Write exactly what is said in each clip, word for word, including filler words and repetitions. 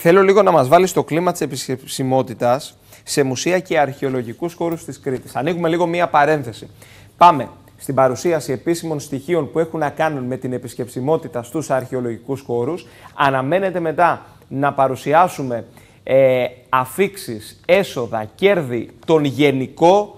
θέλω λίγο να μας βάλει στο κλίμα της επισκεψιμότητας σε μουσεία και αρχαιολογικούς χώρους της Κρήτης. Ανοίγουμε λίγο μία παρένθεση. Πάμε στην παρουσίαση επίσημων στοιχείων που έχουν να κάνουν με την επισκεψιμότητα στους αρχαιολογικούς χώρους. Αναμένεται μετά να παρουσιάσουμε ε, αφίξεις, έσοδα, κέρδη, τον γενικό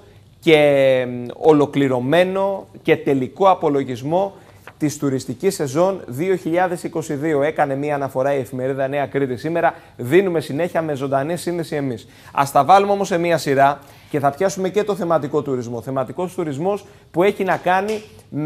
και ολοκληρωμένο και τελικό απολογισμό της τουριστικής σεζόν δύο χιλιάδες είκοσι δύο. Έκανε μία αναφορά η εφημερίδα Νέα Κρήτη σήμερα. Δίνουμε συνέχεια με ζωντανή σύνδεση εμείς. Ας τα βάλουμε όμως σε μία σειρά και θα πιάσουμε και το θεματικό τουρισμό. Θεματικός τουρισμός που έχει να κάνει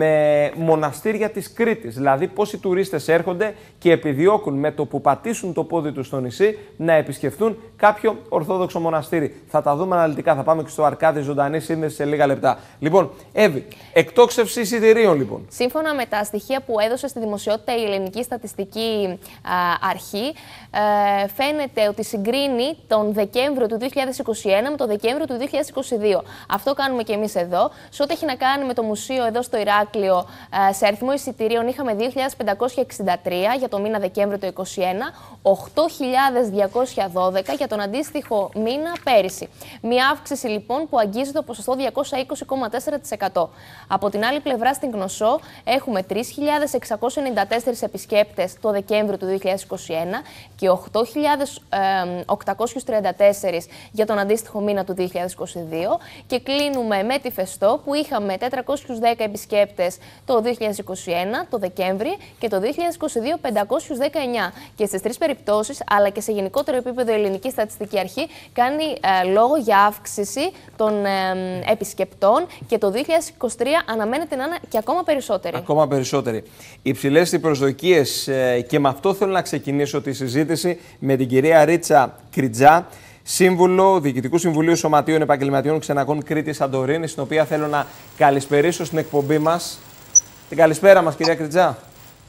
με μοναστήρια της Κρήτης. Δηλαδή πόσοι τουρίστες έρχονται και επιδιώκουν με το που πατήσουν το πόδι τους στο νησί να επισκεφθούν κάποιο ορθόδοξο μοναστήρι. Θα τα δούμε αναλυτικά. Θα πάμε και στο Αρκάδι ζωντανή σύνδεση σε λίγα λεπτά. Λοιπόν, Εύη, εκτόξευση εισιτηρίων λοιπόν. Σύμφωνα με τα στοιχεία που έδωσε στη δημοσιότητα η Ελληνική Στατιστική α, Αρχή, ε, φαίνεται ότι συγκρίνει τον Δεκέμβριο του δύο χιλιάδες είκοσι ένα με τον Δεκέμβριο του δύο χιλιάδες είκοσι δύο. Αυτό κάνουμε και εμείς εδώ. Σε ό,τι έχει να κάνει με το μουσείο εδώ στο Ηράκλειο, ε, σε αριθμό εισιτηρίων είχαμε δύο χιλιάδες πεντακόσια εξήντα τρία για το μήνα Δεκέμβριο του είκοσι ένα, οκτώ χιλιάδες διακόσια δώδεκα για τον αντίστοιχο μήνα πέρυσι. Μια αύξηση λοιπόν που αγγίζει το ποσοστό διακόσια είκοσι κόμμα τέσσερα τοις εκατό. Από την άλλη πλευρά στην Κνωσό έχουμε τρεις χιλιάδες εξακόσιους ενενήντα τέσσερις επισκέπτες το Δεκέμβριο του δύο χιλιάδες είκοσι ένα και οκτώ χιλιάδες οκτακόσιους τριάντα τέσσερις για τον αντίστοιχο μήνα του δύο χιλιάδες είκοσι δύο και κλείνουμε με τη Φεστό που είχαμε τετρακόσιους δέκα επισκέπτες το δύο χιλιάδες είκοσι ένα, το Δεκέμβρη, και το δύο χιλιάδες είκοσι δύο πεντακόσιους δεκαεννιά. Και στις τρεις περιπτώσεις, αλλά και σε γενικότερο επίπεδο η Ελληνική Στατιστική Αρχή κάνει ε, λόγο για αύξηση των ε, επισκεπτών και το δύο χιλιάδες είκοσι τρία αναμένεται να είναι και ακόμα περισσότεροι. Ακόμα περισσότεροι. Υψηλές οι προσδοκίες ε, και με αυτό θέλω να ξεκινήσω τη συζήτηση με την κυρία Ρίτσα Κριτζά, Σύμβουλο Διοικητικού Συμβουλίου Σωματείων Επαγγελματιών Ξεναγών Κρήτης Σαντορίνης, την οποία θέλω να καλησπερίσω στην εκπομπή μας. Την καλησπέρα μας, κυρία Κριτζά.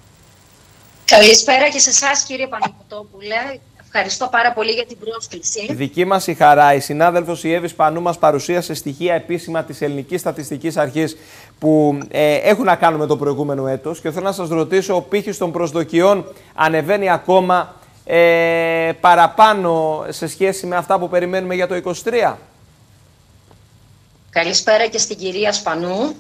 Καλησπέρα και σε εσάς, κύριε Παναγιωτόπουλε. Ευχαριστώ πάρα πολύ για την πρόσκληση. Δική μας η χαρά. Η συνάδελφος η Εύη Σπανού μας παρουσίασε στοιχεία επίσημα της Ελληνικής Στατιστικής Αρχής που ε, έχουν να κάνουν με το προηγούμενο έτος και θέλω να σας ρωτήσω, ο πύχης των προσδοκιών ανεβαίνει ακόμα ε, παραπάνω σε σχέση με αυτά που περιμένουμε για το είκοσι τρία. Καλησπέρα και στην κυρία Σπανού.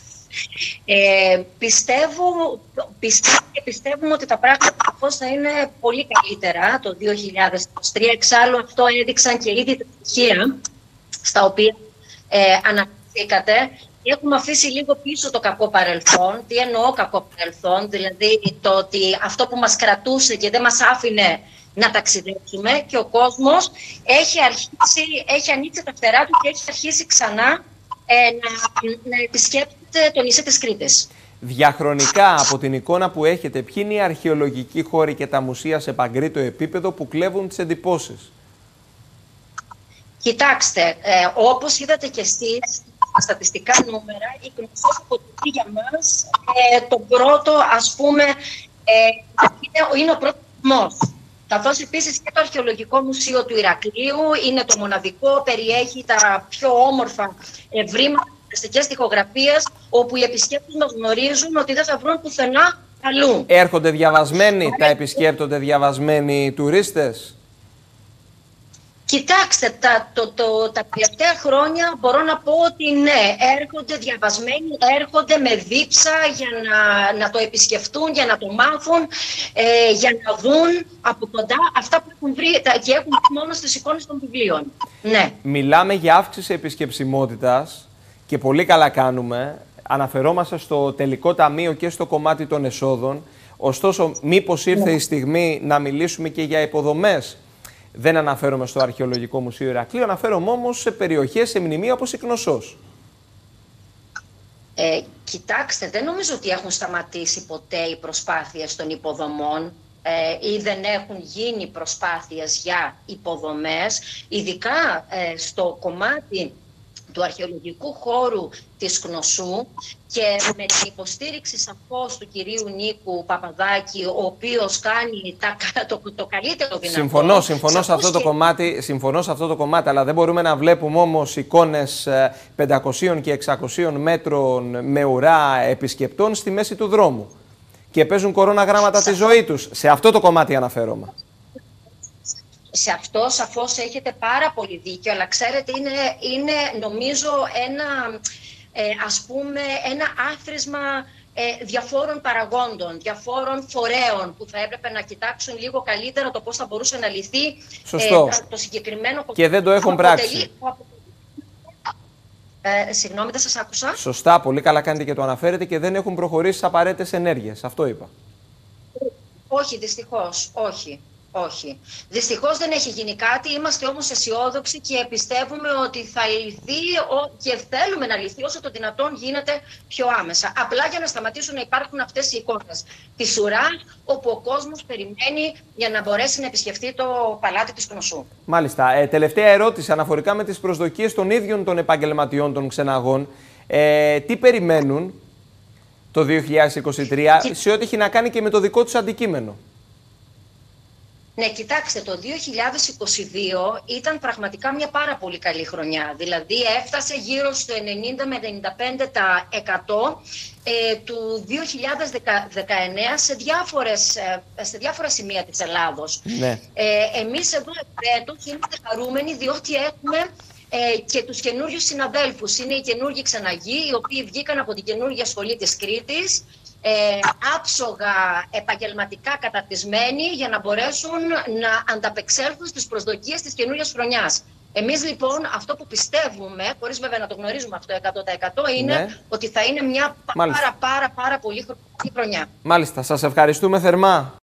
Ε, πιστεύω, πιστεύω και πιστεύουμε ότι τα πράγματα πώς θα είναι πολύ καλύτερα το δύο χιλιάδες είκοσι τρία. Εξάλλου αυτό έδειξαν και ήδη τα στοιχεία στα οποία ε, αναφερθήκατε. Έχουμε αφήσει λίγο πίσω το κακό παρελθόν. Τι εννοώ κακό παρελθόν? Δηλαδή το ότι αυτό που μας κρατούσε και δεν μας άφηνε να ταξιδέψουμε, και ο κόσμος έχει, αρχίσει, έχει ανοίξει τα φτερά του και έχει αρχίσει ξανά ε, να, να επισκέπτεται το νησί της Κρήτης. Διαχρονικά, από την εικόνα που έχετε, ποιοι είναι οι αρχαιολογικοί χώροι και τα μουσεία σε παγκρίτο επίπεδο που κλέβουν τις εντυπώσεις? Κοιτάξτε, ε, όπως είδατε και εσείς, στα στατιστικά νούμερα, η Κνωσός αποτελεί για μας ε, το πρώτο, ας πούμε, ε, είναι, είναι ο πρώτος μός. Καθώς επίσης και το Αρχαιολογικό Μουσείο του Ηρακλείου είναι το μοναδικό, περιέχει τα πιο όμορφα ευρήματα αστικές τοιχογραφίες, όπου οι επισκέπτες μας γνωρίζουν ότι δεν θα βρουν πουθενά αλλού. Έρχονται διαβασμένοι, τα επισκέπτονται διαβασμένοι οι τουρίστες? Κοιτάξτε, τα, το, το, τα τελευταία χρόνια μπορώ να πω ότι ναι, έρχονται διαβασμένοι, έρχονται με δίψα για να, να το επισκεφτούν, για να το μάθουν, ε, για να δουν από κοντά αυτά που έχουν βρει και έχουν μόνο στις εικόνες των βιβλίων. Ναι. Μιλάμε για αύξηση επισκεψιμότητας και πολύ καλά κάνουμε. Αναφερόμαστε στο τελικό ταμείο και στο κομμάτι των εσόδων. Ωστόσο, μήπως ήρθε η στιγμή να μιλήσουμε και για υποδομές? Δεν αναφέρομαι στο Αρχαιολογικό Μουσείο Ηρακλείου, αναφέρομαι όμως σε περιοχές, σε μνημεία όπως η Κνωσός. Ε, κοιτάξτε, δεν νομίζω ότι έχουν σταματήσει ποτέ οι προσπάθειες των υποδομών ε, ή δεν έχουν γίνει προσπάθειες για υποδομές, ειδικά ε, στο κομμάτι του αρχαιολογικού χώρου της Κνωσού και με την υποστήριξη σαφώς του κυρίου Νίκου Παπαδάκη, ο οποίος κάνει τα, το, το καλύτερο δυνατό. Συμφωνώ, συμφωνώ σε, αυτό το και... κομμάτι, συμφωνώ σε αυτό το κομμάτι, αλλά δεν μπορούμε να βλέπουμε όμως εικόνες πεντακοσίων και εξακοσίων μέτρων με ουρά επισκεπτών στη μέση του δρόμου και παίζουν κορώνα γράμματα τη ζωή τους. Σε αυτό το κομμάτι αναφέρομαι. σε αυτό σαφώς έχετε πάρα πολύ δίκιο, αλλά ξέρετε είναι, είναι νομίζω ένα, ε, ας πούμε, ένα άθροισμα ε, διαφόρων παραγόντων, διαφόρων φορέων που θα έπρεπε να κοιτάξουν λίγο καλύτερα το πώς θα μπορούσε να λυθεί ε, το συγκεκριμένο... Και δεν το έχουν πράξει. Ε, συγγνώμη, δεν σας άκουσα. Σωστά, πολύ καλά κάνετε και το αναφέρετε και δεν έχουν προχωρήσει τις απαραίτητες ενέργειες. Αυτό είπα. Όχι, δυστυχώς, όχι. Όχι. Δυστυχώς δεν έχει γίνει κάτι, είμαστε όμως αισιόδοξοι και πιστεύουμε ότι θα λυθεί και θέλουμε να λυθεί όσο το δυνατόν γίνεται πιο άμεσα. Απλά για να σταματήσουν να υπάρχουν αυτές οι εικόνες της ουρά, όπου ο κόσμος περιμένει για να μπορέσει να επισκεφτεί το παλάτι της Κνωσού. Μάλιστα. Ε, τελευταία ερώτηση αναφορικά με τις προσδοκίες των ίδιων των επαγγελματιών των ξεναγών. Ε, τι περιμένουν το δύο χιλιάδες είκοσι τρία και... σε ό,τι έχει να κάνει και με το δικό τους αντικείμενο? Ναι, κοιτάξτε, το δύο χιλιάδες είκοσι δύο ήταν πραγματικά μια πάρα πολύ καλή χρονιά. Δηλαδή έφτασε γύρω στο ενενήντα με ενενήντα πέντε τοις εκατό ε, του δύο χιλιάδες δεκαεννέα σε, διάφορες, ε, σε διάφορα σημεία της Ελλάδος. Ναι. Ε, εμείς εδώ φέτος είμαστε χαρούμενοι διότι έχουμε ε, και τους καινούριους συναδέλφους. Είναι οι καινούργοι ξεναγοί, οι οποίοι βγήκαν από την καινούργια σχολή της Κρήτης, Ε, άψογα επαγγελματικά καταρτισμένοι για να μπορέσουν να ανταπεξέλθουν στις προσδοκίες της καινούριας χρονιάς. Εμείς λοιπόν αυτό που πιστεύουμε, χωρίς βέβαια να το γνωρίζουμε αυτό εκατό τοις εκατό, είναι ναι. ότι θα είναι μια πάρα πάρα πάρα πολύ χρονιά. Μάλιστα, σας ευχαριστούμε θερμά.